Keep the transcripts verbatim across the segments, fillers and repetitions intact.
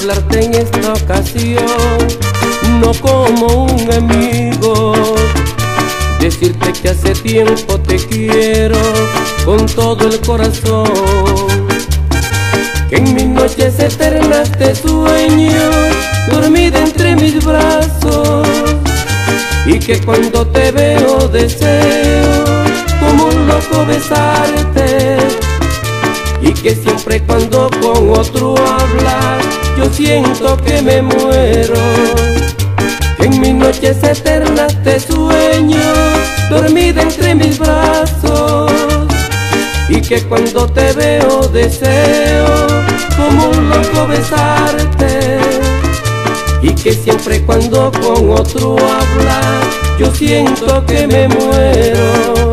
hablarte en esta ocasión, no como un amigo, decirte que hace tiempo te quiero con todo el corazón, que en mis noches eternas te sueño, dormida entre mis brazos, y que cuando te veo deseo como un loco besarte, y que siempre cuando con otro hablas yo siento que me muero. En mis noches eternas te sueño, dormida entre mis brazos, y que cuando te veo deseo como un loco besarte, y que siempre cuando con otro hablas yo siento que me muero.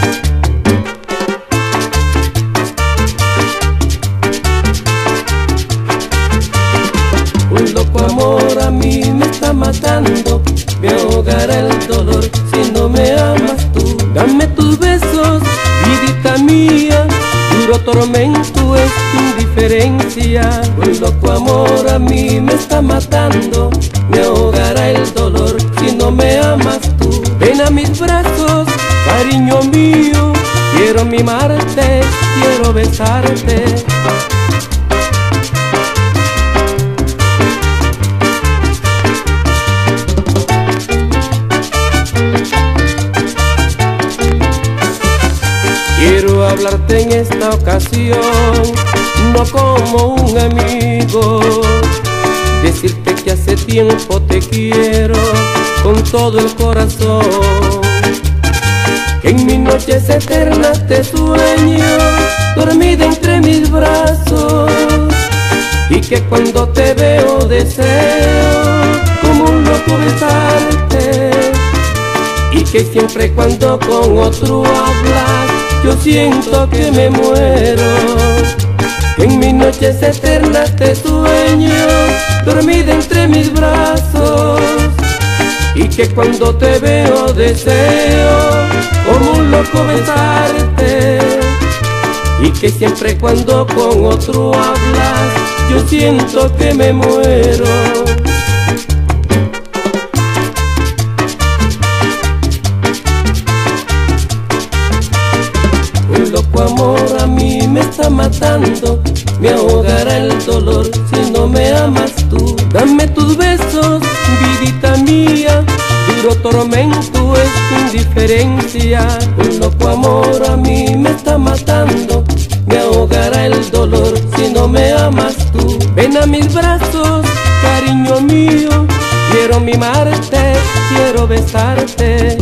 Un loco amor a mí me está matando, me ahogará el dolor si no me amas tú. Dame tus besos, vidita mía, duro tormento es tu indiferencia. Un loco amor a mí me está matando, me ahogará el dolor si no me amas tú. Ven a mis brazos, cariño mío, quiero mimarte, quiero besarte. Quiero hablarte en esta ocasión, no como un amigo, decirte que hace tiempo te quiero con todo el corazón, que en mis noches eternas te sueño, dormida entre mis brazos, y que cuando te veo deseo como un loco besarte, y que siempre cuando con otro hablas yo siento que me muero. En mis noches eternas te sueño, dormida entre mis brazos, y que cuando te veo deseo como un loco besarte, y que siempre cuando con otro hablas yo siento que me muero. Un loco amor a mí me está matando, me ahogará el dolor si no me amas tú. Dame tus besos, vidita mía, duro tormento es tu indiferencia. Un loco amor a mí me está matando, me ahogará el dolor si no me amas tú. Ven a mis brazos, cariño mío, quiero mimarte, quiero besarte.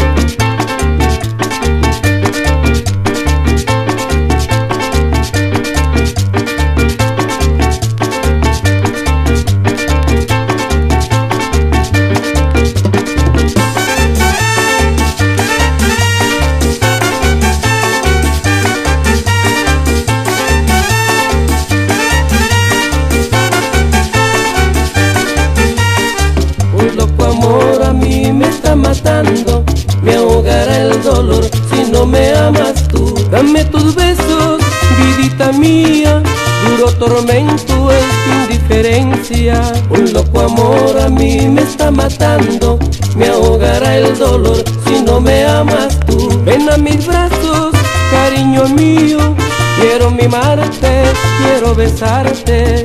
Matando, me ahogará el dolor si no me amas tú. Dame tus besos, vidita mía, duro tormento es tu indiferencia. Un loco amor a mí me está matando, me ahogará el dolor si no me amas tú. Ven a mis brazos, cariño mío, quiero mimarte, quiero besarte.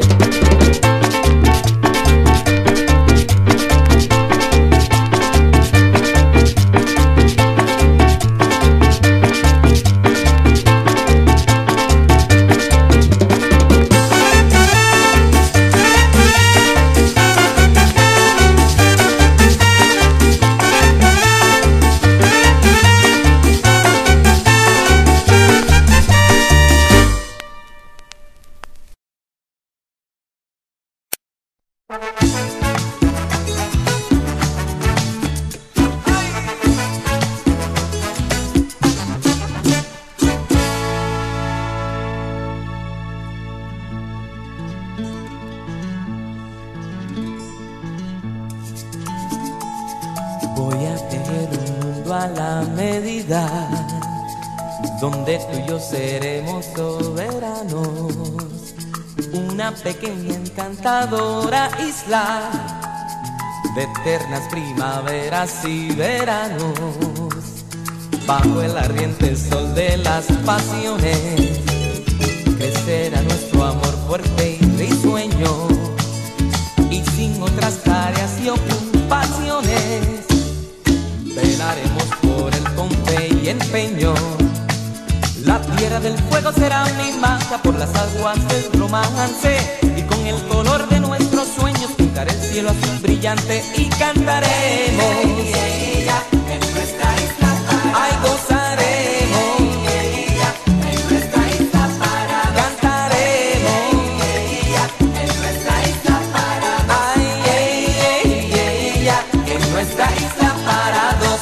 Voy a tener un mundo a la medida, donde tú y yo seremos soberanos. Un una pequeña encantadora isla de eternas primaveras y veranos, bajo el ardiente sol de las pasiones, crecerá nuestro amor fuerte y risueño, y sin otras tareas y ocupaciones, velaremos por el con fe y empeño. La tierra del fuego será mi magia por las aguas del romance, y con el color de nuestros sueños pintaré el cielo azul brillante y cantaremos. En nuestra isla para ay, gozaremos. En nuestra isla para cantaremos. En nuestra isla para ay, ay, ay, ay, ay, en nuestra isla para dos.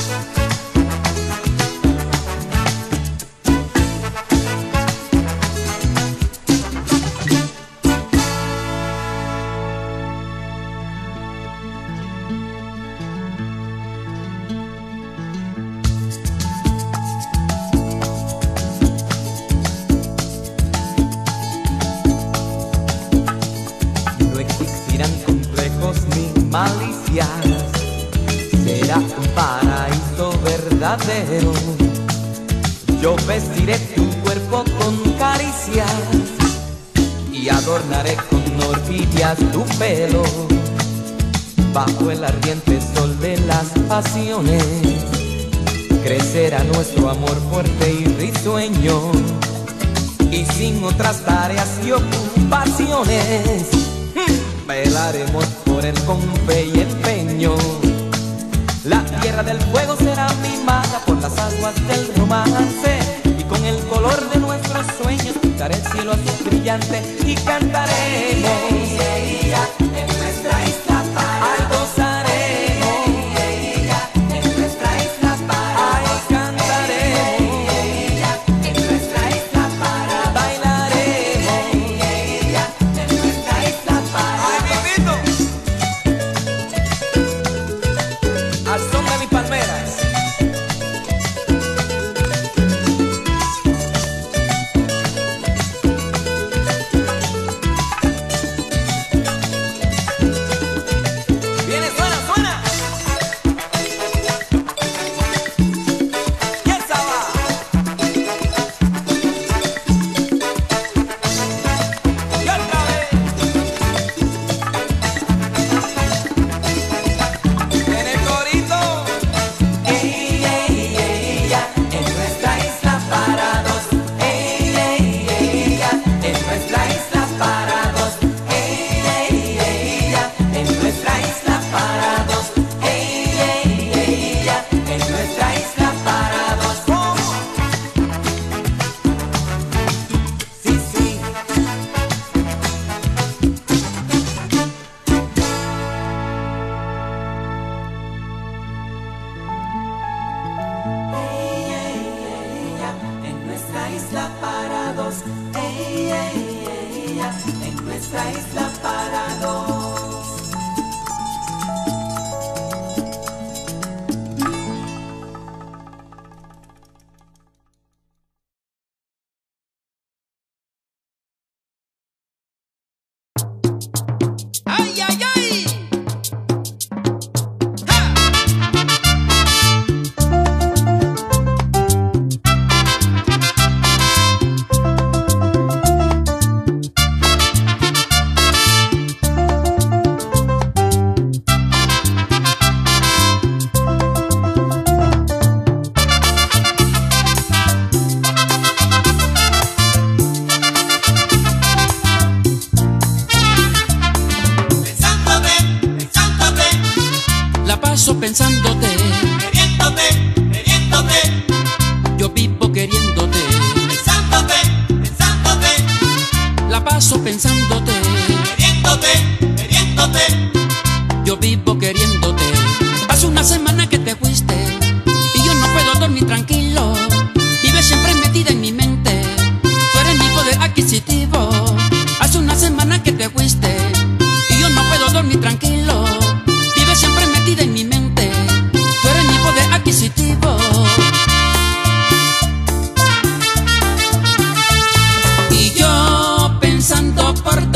Malicias, será un paraíso verdadero. Yo vestiré tu cuerpo con caricias y adornaré con orquídeas tu pelo, bajo el ardiente sol de las pasiones, crecerá nuestro amor fuerte y risueño, y sin otras tareas y ocupaciones, velaremos por él con fe y empeño. La tierra del fuego será mi maga por las aguas del romance, y con el color de nuestros sueños pintaré el cielo azul brillante y cantaremos. En nuestra isla para ay, gozaremos. En nuestra isla para ay, cantaremos. En nuestra isla para bailaremos. En nuestra isla para al son de mis palmeras. Viene, suena, suena. Y esa va. Y otra vez. En el corito. Ey, ey, ey, ya, en nuestra isla para dos. Ey, ey, ey, ya, en nuestra isla para dos. Ey, ey, ey, ya, en nuestra isla para dos. Ey, ey, ey, ya, en nuestra isla para dos. Sí, sí. Ey, ey, ey, ya, en nuestra isla para dos. Ey, ey, ey, ya, en nuestra isla para dos. ¡Ay, ay, ay! ¡Ja! Pensándote, queriéndote, queriéndote, yo vivo queriéndote, pensándote, pensándote, la paso pensándote, queriéndote, queriéndote, yo vivo queriéndote. Hace una semana que te fuiste y yo no puedo dormir tranquilo, vives siempre metida en mi mente, tú eres mi poder adquisitivo. Hace una semana que te fuiste y yo no puedo dormir tranquilo, vives siempre metida en mi mente, tú eres mi poder adquisitivo. Y yo pensando por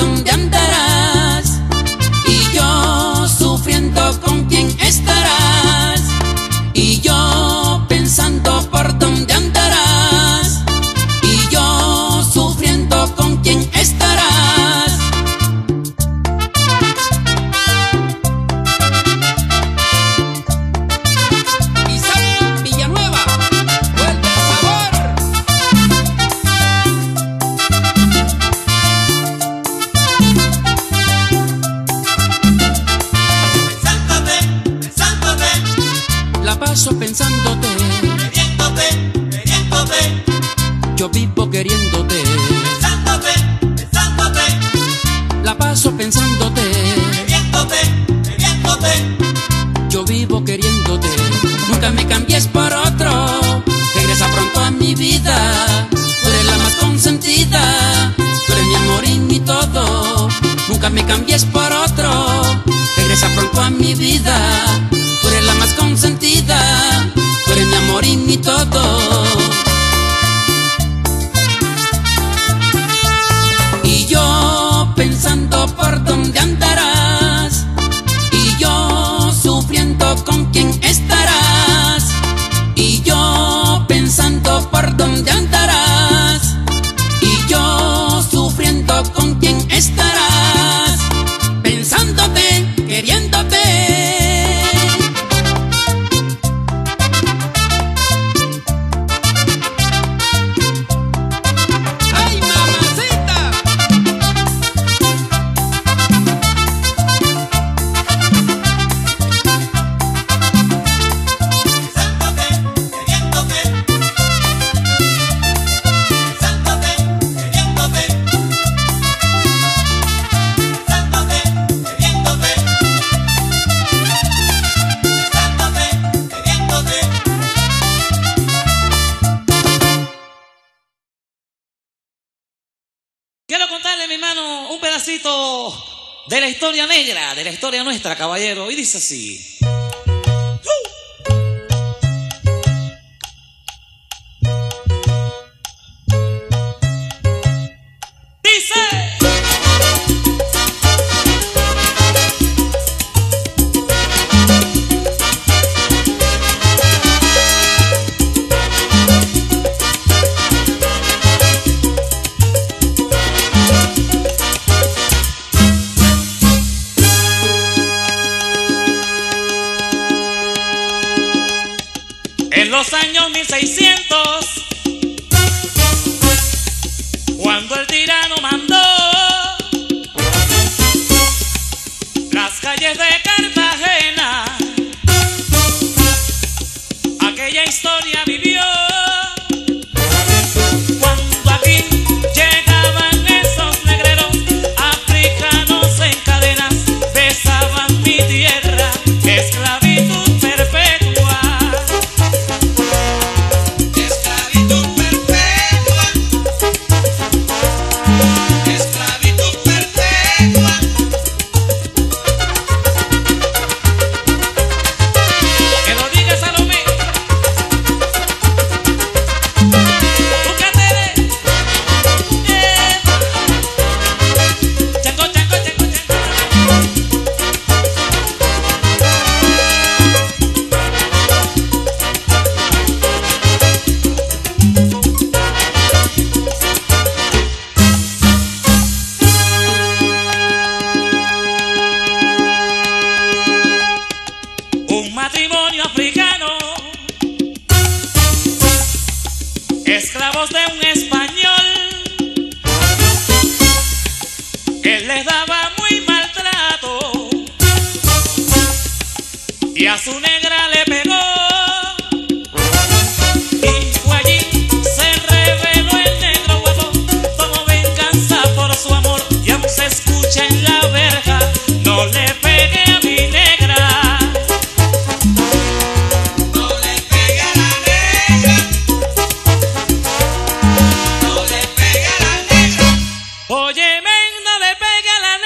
cambies por otro. Regresa pronto a mi vida, tú eres la más consentida, tú eres mi amor y mi todo. Y yo pensando por dónde andarás, y yo sufriendo con quién estarás, y yo pensando por dónde andarás, y yo sufriendo con quién estarás, pensándote, queriéndote. ¡Ay, mamacita! Pensándote, queriéndote. Pensándote, queriéndote. Pensándote, queriéndote. Pensándote, queriéndote. Quiero contarle, mi hermano, un pedacito de la historia negra, de la historia nuestra, caballero, y dice así. Dice. En los años mil seiscientos, cuando el tirano mandó, las calles de Cartagena, aquella historia vivió. Cuando aquí llegaban esos negreros africanos en cadenas, besaban mi tierra, esclavitud perpetua. Esclavitud perpetua. Esclavitud perpetua. Que lo diga Salomé. ¿Tú qué te ves? Eh. Chango, chango, chango, chango. Un matrimonio africano, esclavos de un español, él les daba muy maltrato y a su negra le pegó. Y fue allí, se reveló el negro guapo, tomó venganza por su amor y aún se escucha en la verja: no le pegue a mi negra. No le pegue a la negra. No le pegue a la negra. Oye, men, no le pegue a la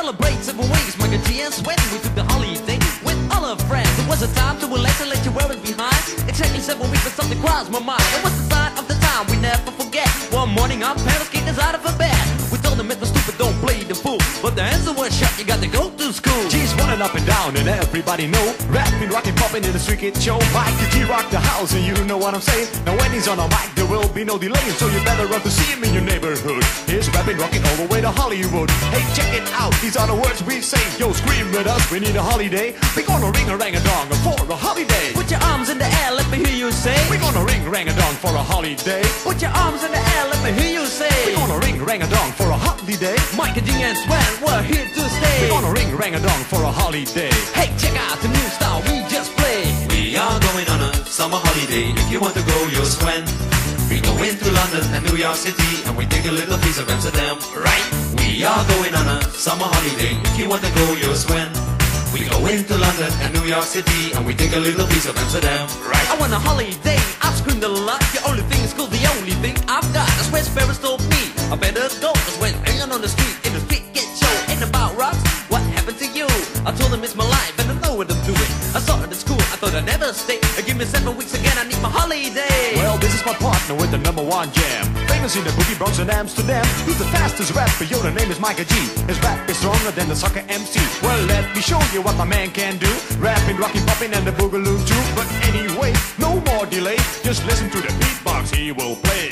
celebrate seven weeks, Michael G and Sweat. We took the holiday with all our friends. It was a time to relax and let you wear it behind. Exactly seven weeks, but something crossed my mind. It was the sign of the time we never forget. One morning our parents kicked us out of a bed. We told them, Mister Stupid, don't play the fool. But the answer was shut, you got to go to school. G's running up and down and everybody know. Rapping, rocking, popping in the street kid show. Mikey G rock the house and you know what I'm saying. Now when he's on a mic there will be no delay, so you better run to see him in your neighborhood. He's rapping, rocking all the way to Hollywood. Hey, check it out, these are the words we say. Yo, scream with us, we need a holiday. We gonna ring a rang a dong for a holiday. Put your arms in the air, let me hear you say. We gonna ring rang a dong for a holiday. Put your arms in the air, let me hear you say. We gonna ring rang a dong for a holiday. Mike and G and Swan, we're here to stay. We gonna ring rang a dong for a holiday. Hey, check out the new style we just played. We are going on a summer holiday. If you want to go, you'll swim. We go into London and New York City, and we take a little piece of Amsterdam, right? We are going on a summer holiday. If you want to go, you'll swim. We go into London and New York City, and we take a little piece of Amsterdam, right? I want a holiday, I've screamed a lot. The only thing is cool, the only thing I've got. That's where Sparrows told me I better go. That's when hanging on the street, in the street get show. Ain't about rocks, what happened to you? I told them it's my life and I know what I'm doing. I started at school, I thought I'd never stay. Give me seven weeks again, I need my holiday. Well, this is my partner with the number one jam. Famous in the boogie Bronx and Amsterdam. He's the fastest rapper, yo, the name is Michael G. His rap is stronger than the soccer M C. Well, let me show you what my man can do. Rapping, rocking, popping, and the boogaloo too. But anyway, no more delay. Just listen to the beatbox he will play.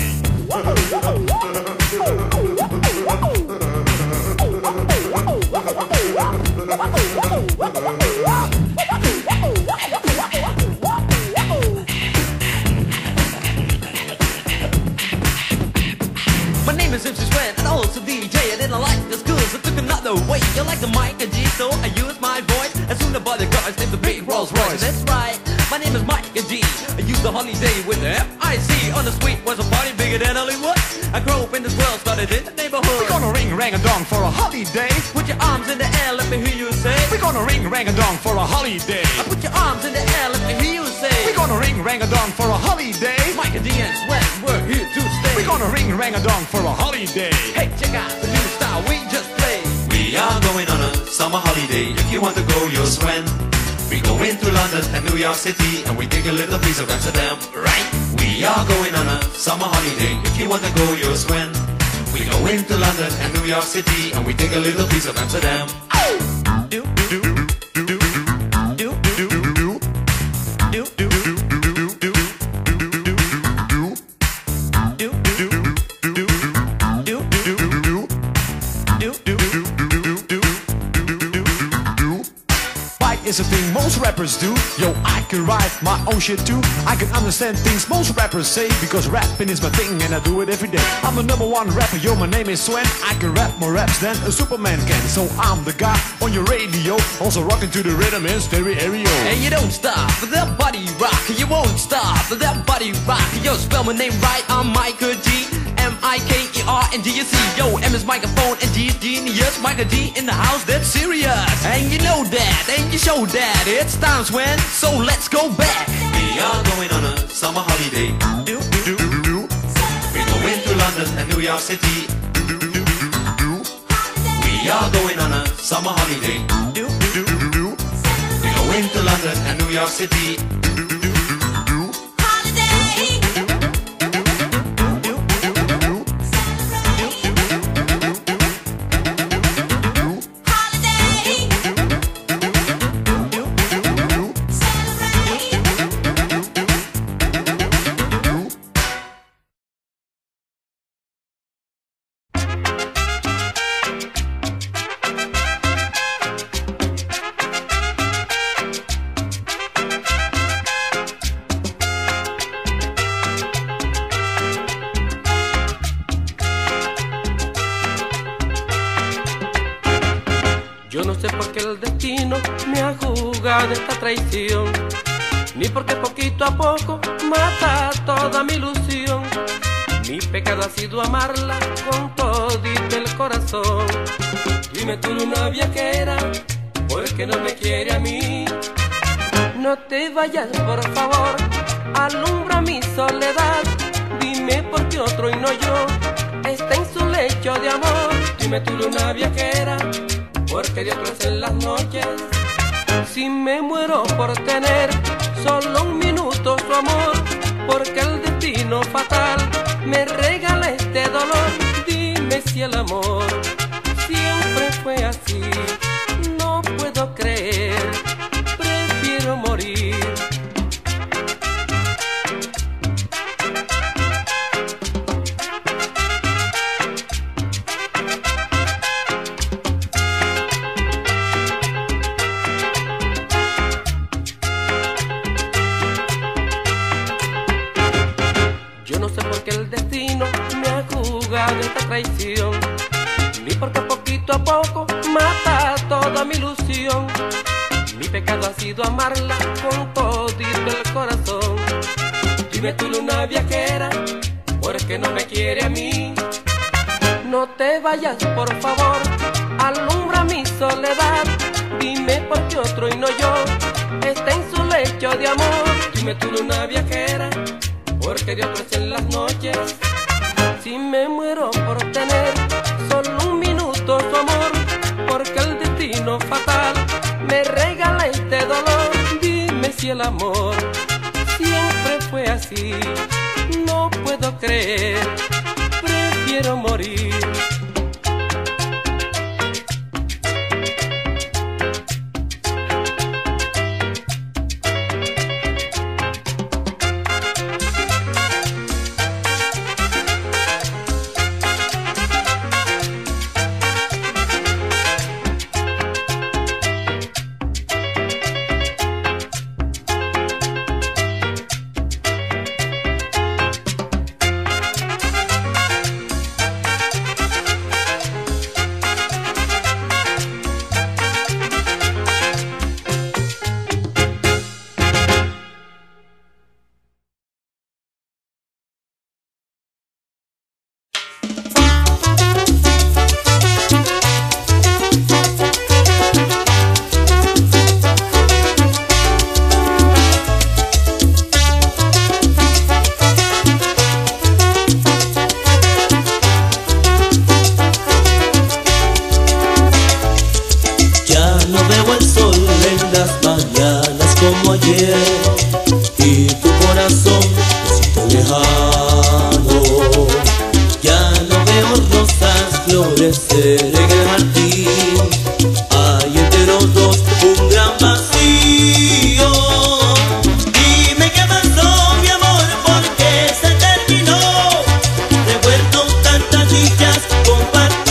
My name is M C Swan and also D J. I didn't like the school, so took another way. You like the Mike and G, so I used my voice. As soon as the bodyguards named the big Rolls Royce. That's right, my name is Mike and G. I used the holiday with the F I C. On the street was a party bigger than Hollywood. I grew up in this world, started in the neighborhood. We're gonna ring rang a dong for a holiday. Put your arms in the air, let me hear you say. We're gonna ring rang a dong for a holiday. I put your arms in the air, let me hear you say. We're gonna ring rang a dong for a holiday. Mike and D and Swan, we're here to stay. We're gonna ring rang a dong for a holiday. Hey, check out the new style we just played. We are going on a summer holiday. If you want to go, you'll swim. We go into London and New York City, and we take a little piece of Amsterdam, right? We are going on a summer holiday. If you want to go, you'll swim. We go into London and New York City, and we take a little piece of Amsterdam. Do, do, do, do, do, do, do, do, do, do. Is a thing most rappers do. Yo, I can write my own shit too. I can understand things most rappers say, because rapping is my thing and I do it every day. I'm the number one rapper, yo, my name is Swan. I can rap more raps than a Superman can. So I'm the guy on your radio, also rocking to the rhythm in stereo. And you don't stop for that body rock. You won't stop for that body rock. Yo, spell my name right, I'm Michael G. M I K E R N G S E. Yo, M is microphone and G is genius. Michael G in the house, that's serious. And you know that, and you show that. It's time, Swan, so let's go back. We are going on a summer holiday. Do, do, do, do. We go into London and New York City. We are going on a summer holiday. Do, do, do, do. We go into London and New York City. Yo no sé por qué el destino me ha jugado esta traición, ni porque poquito a poco mata toda mi ilusión. Mi pecado ha sido amarla con todito el corazón. Dime tú, una viajera, ¿por qué no me quiere a mí? No te vayas, por favor, alumbra mi soledad. Dime por qué otro y no yo está en su lecho de amor. Dime tú, una viajera, porque de otros en las noches. Si me muero por tener solo un minuto su amor, porque el destino fatal me regala este dolor. Dime si el amor siempre fue así, no puedo creer, prefiero morir. Yo no sé por qué el destino me ha jugado esta traición, ni porque poquito a poco mata toda mi ilusión. Mi pecado ha sido amarla con todito el corazón. Dime tu luna viajera, ¿por qué no me quiere a mí? No te vayas, por favor, alumbra mi soledad. Dime por qué otro y no yo está en su lecho de amor. Dime tu luna viajera, porque de otros en las noches. Si me muero por tener solo un minuto su amor, porque el destino fatal me regala este dolor. Dime si el amor siempre fue así, no puedo creer, prefiero morir. Y tu corazón me siento lejano. Ya no veo rosas florecer en el jardín. Hay entre los dos un gran vacío. Dime qué pasó, mi amor, porque se terminó. Recuerdo tantas dichas compartidas.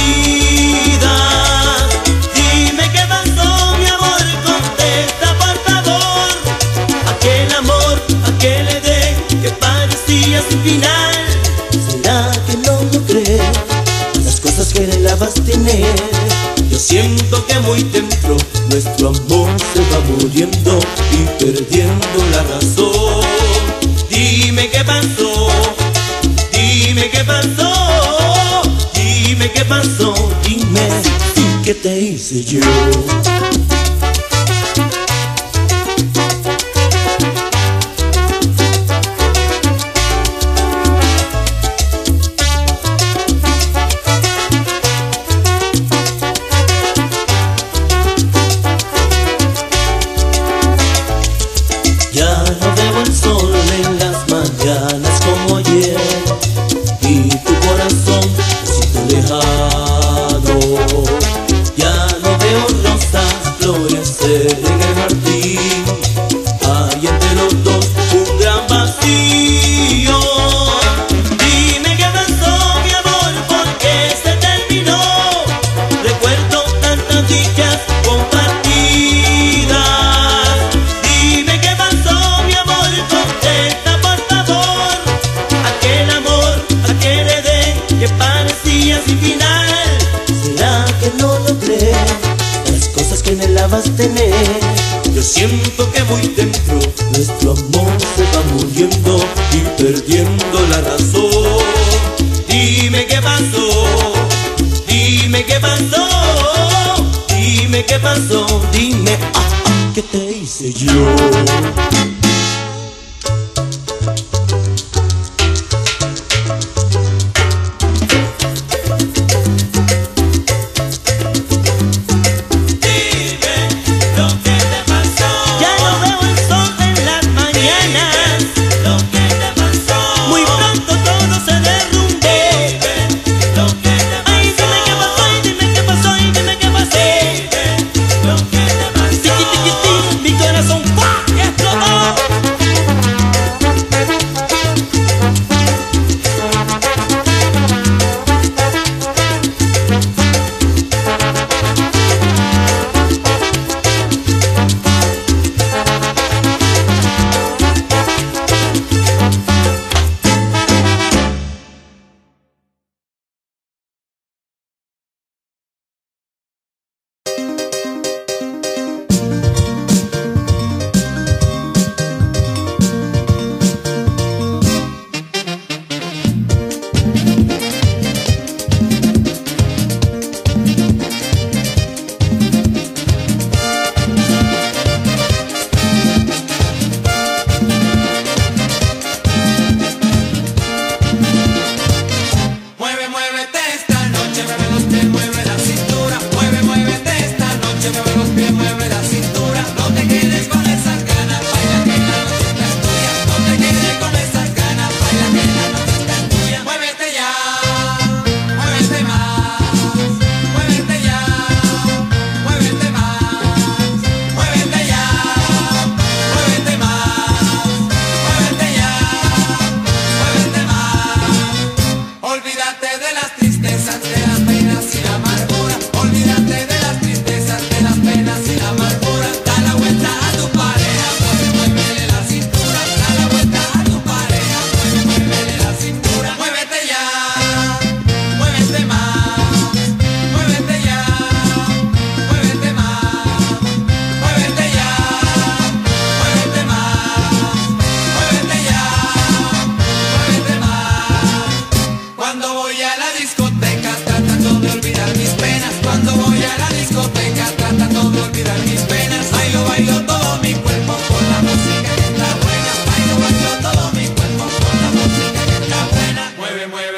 Dime qué pasó, mi amor, contesta por favor. Aquel amor, aquel edén que parecía sin final. ¿Será que no lo crees? Las cosas que anhelabas tener. Yo siento que muy dentro nuestro amor se va muriendo y perdiendo la razón. Dime qué pasó, dime qué pasó, dime qué pasó, dime qué te hice yo. Ya no veo el sol en las mañanas como ayer, y tu corazón me siento lejano. Ya no veo rosas florecer en el jardín. Hay entre los dos un gran vacío. Dime qué pasó, mi amor, porque se terminó. Recuerdo tantas dichas compartidas. Dime qué pasó, mi amor, contesta por favor. Aquel amor, aquel edén que parecía sin final. ¿Será que no lo crees? Las cosas que anhelabas tener. Yo siento que muy dentro nuestro amor se va muriendo y perdiendo la razón. Dime qué pasó, dime qué pasó, dime qué pasó, dime ah, ah, qué te hice yo.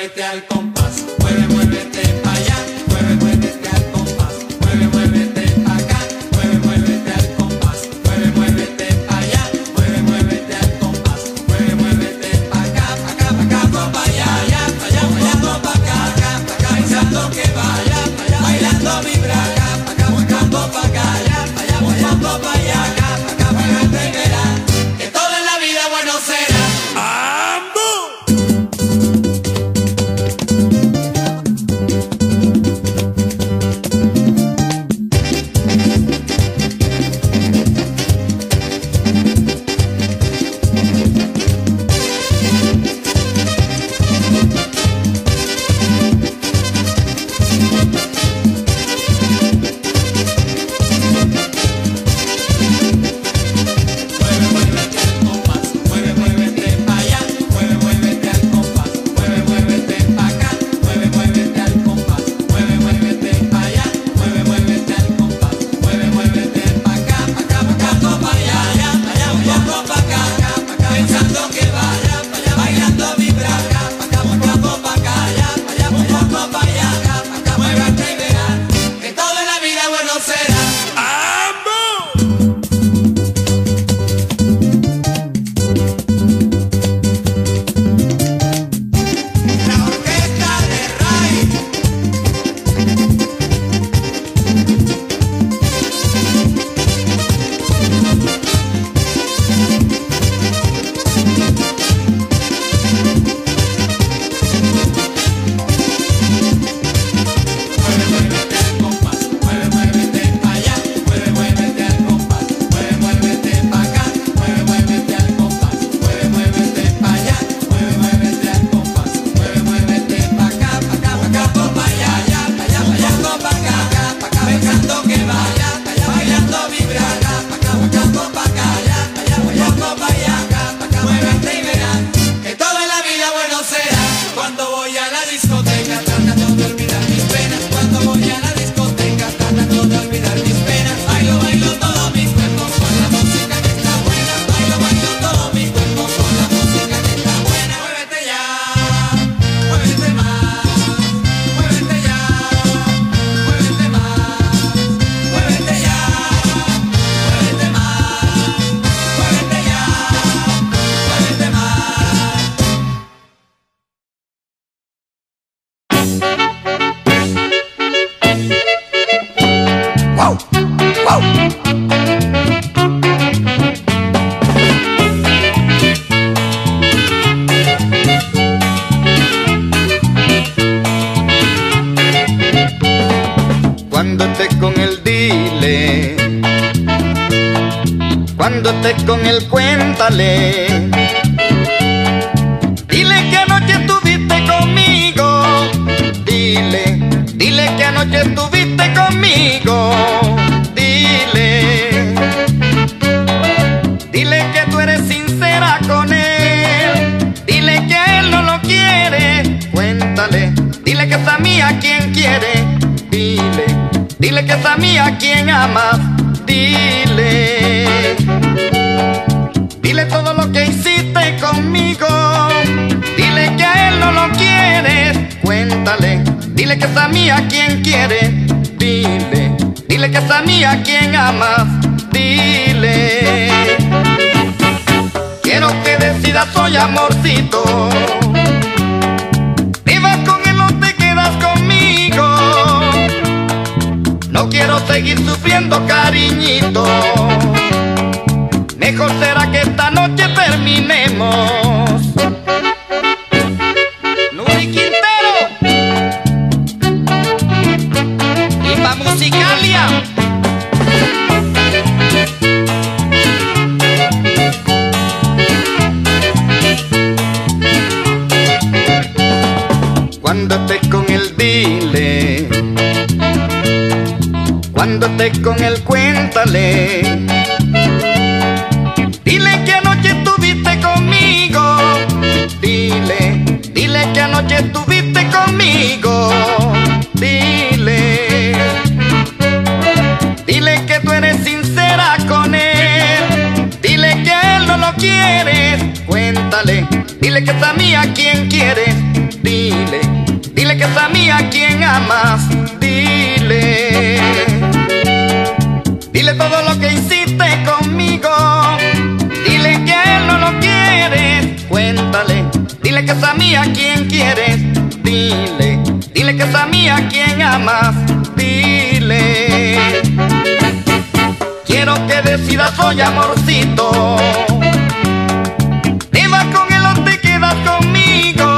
muévete al compás, mueve, muévete pa' allá, mueve, muévete al compás, mueve, muévete pa' acá, mueve, muévete al compás, mueve, muévete pa' allá, mueve, muévete al compás, mueve, muévete pa' acá, pa' acá, pa' acá, pa' pa' allá, allá, pa' allá, bailando pa' acá, acá, pa' acá, pensando que vaya, pa' allá, bailando vibra acá, pa' acá, buscando pa' acá, allá, pa' allá, buscando pa' allá, acá, pa' acá, muévete y verás que todo en la vida bueno será. Cuando estés con el dile, cuando estés con el cuéntale, dile que anoche estuviste conmigo, dile, dile que anoche estuviste conmigo, dile, dile que tú eres sincera con él, dile que él no lo quiere, cuéntale, dile que es a mí a quien quiere, dile, dile que es a mí a quien amas, dile, dile todo lo que hiciste conmigo, dile que a él no lo quieres, cuéntale, dile que es a mí a quien quiere, dile, dile que es a mí a quien amas, dile, quiero que decidas hoy, amorcito, vivas con él o te quedas conmigo. No quiero seguir sufriendo, cariñito. Mejor será que esta noche terminemos. Nuri Quintero y pa' Musicalia. Cuando estés con el dile, cuando estés con él cuéntale, dile que anoche estuviste conmigo, dile, dile que anoche estuviste conmigo, dile, dile que tú eres sincera con él, dile que a él no lo quieres, cuéntale, dile que es a mí a quien quieres, dile, dile que es a mí a quien amas, dile. Dile todo lo que hiciste conmigo, dile que a él no lo quieres, cuéntale. Dile que es a mí a quien quieres, dile. Dile que es a mí a quien amas, dile. Quiero que decidas hoy, amorcito, ¿te vas con él o te quedas conmigo?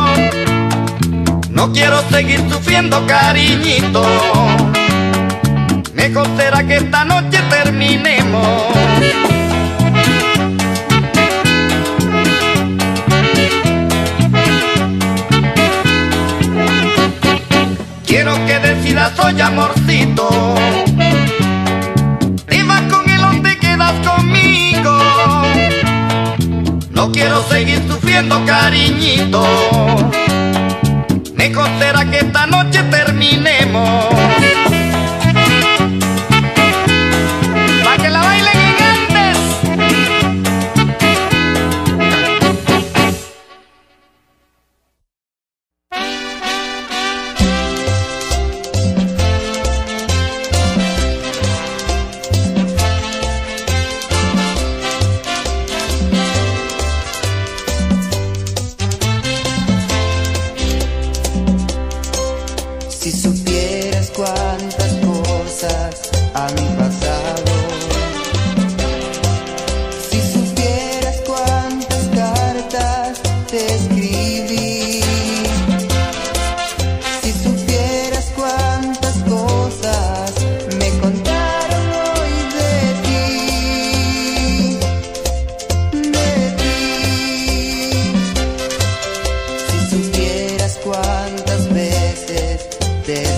No quiero seguir sufriendo, cariñito, mejor será que esta noche terminemos. Quiero que decidas hoy, amorcito, ¿te vas con él o te quedas conmigo? No quiero seguir sufriendo, cariñito, mejor será que esta noche terminemos. Pa' que la bailen en antes. Si supieras cuántas cosas han pasado, si supieras cuántas cartas te escribí, si supieras cuántas cosas me contaron hoy de ti, de ti, si supieras cuántas veces te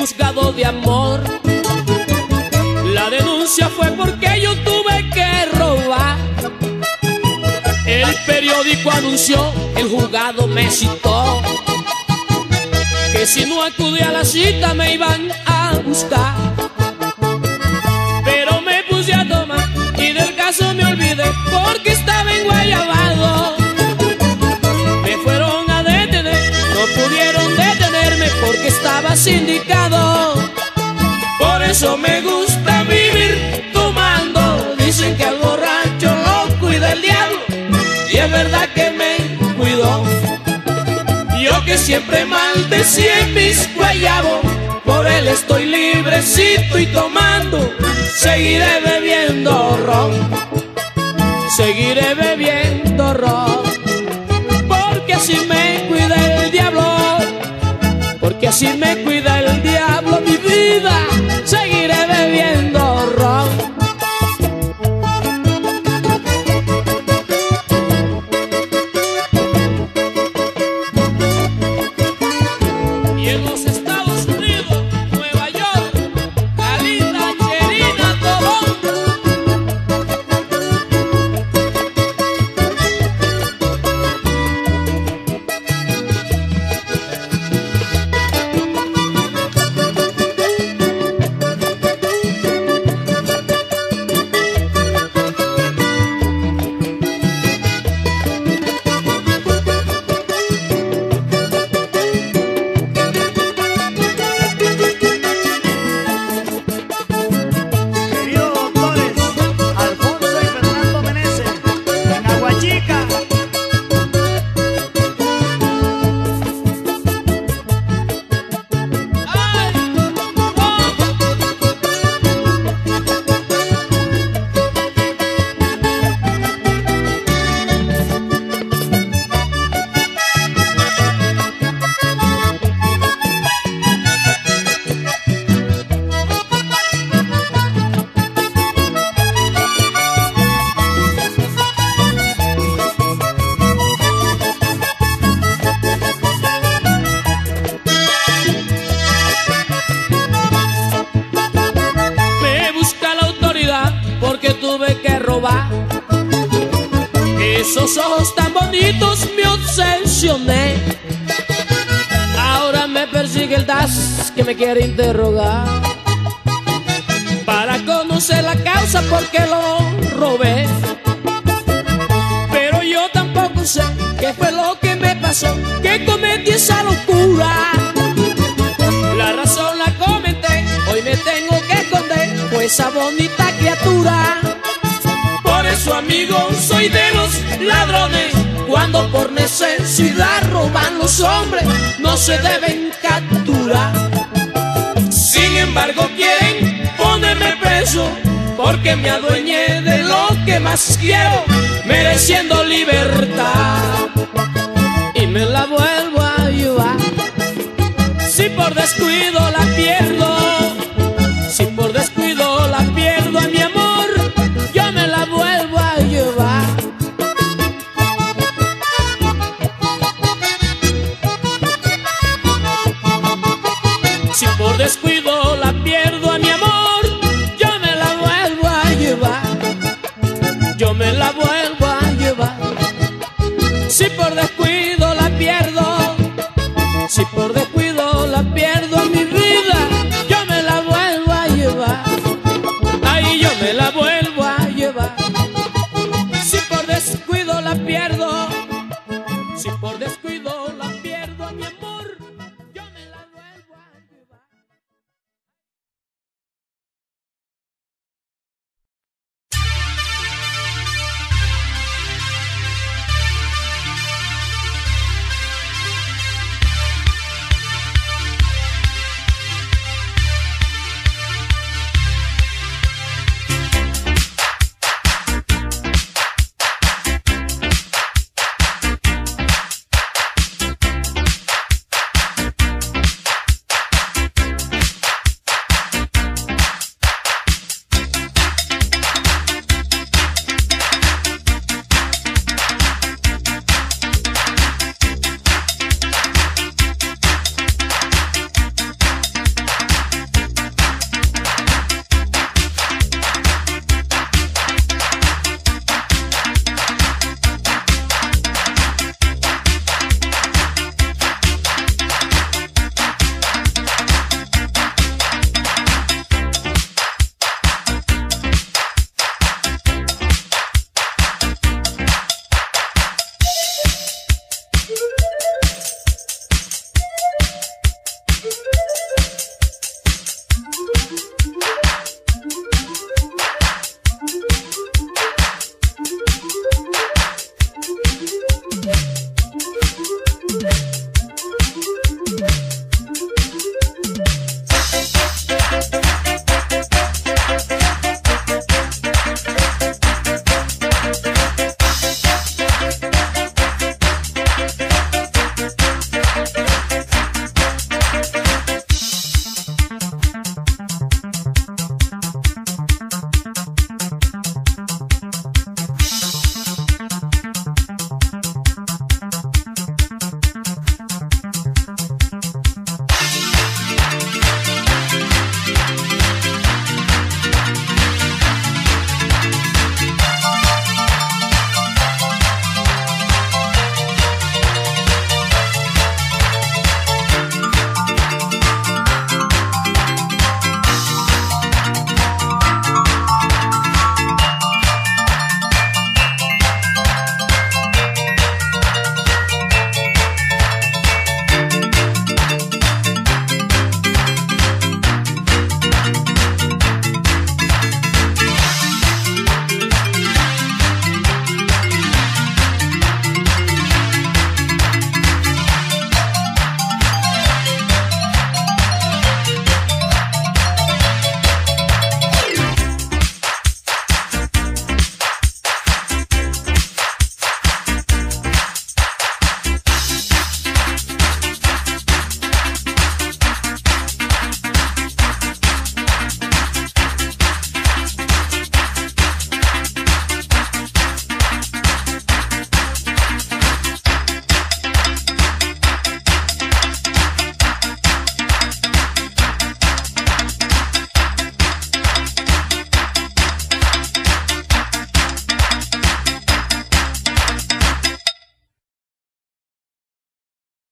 juzgado de amor. La denuncia fue porque yo tuve que robar. El periódico anunció, el juzgado me citó, que si no acudía a la cita me iban a buscar. Pero me puse a tomar y del caso me olvidé porque estaba en Guayabado. Me fueron a detener, no pudieron detenerme porque estaba sindicado. Por eso me gusta vivir tomando. Dicen que al borracho lo cuida el diablo, y es verdad que me cuidó. Yo que siempre maldecía en mis guayabos, por él estoy librecito y tomando. Seguiré bebiendo ron, seguiré bebiendo ron, porque así me cuida el diablo, porque así me cuida el diablo, mi vida. Seguiré bebiendo ron. Y en los Estados Unidos, Nueva York, la linda Cherina Tobón. Queridos doctores Alfonso y Fernando Meneses, en Aguachica. Me busca la autoridad porque tuve que robar. Esos ojos tan bonitos me obsesioné. Ahora me persigue el D A S que me quiere interrogar para conocer la causa por qué lo robé. Pero yo tampoco sé qué fue lo que me pasó, que cometí esa locura. La razón la comenté, hoy me tengo que esconder por esa bonita criatura. Por eso, amigo, soy de los ladrones. Cuando por necesidad roban los hombres, no se deben capturar. Sin embargo, quieren ponerme preso porque me adueñé de lo que más quiero, mereciendo libertad. Y me la vuelvo a llevar. Si por descuido la pierdo, si por descuido la pierdo, a mi amor, yo me la vuelvo a llevar. Si por descuido la pierdo, a mi amor, yo me la vuelvo a llevar. Yo me la vuelvo a llevar. Si por descuido la pierdo, si por descuido la pierdo, a mi vida, yo me la vuelvo a llevar. Ahí yo me la vuelvo a llevar. Si por descuido la pierdo,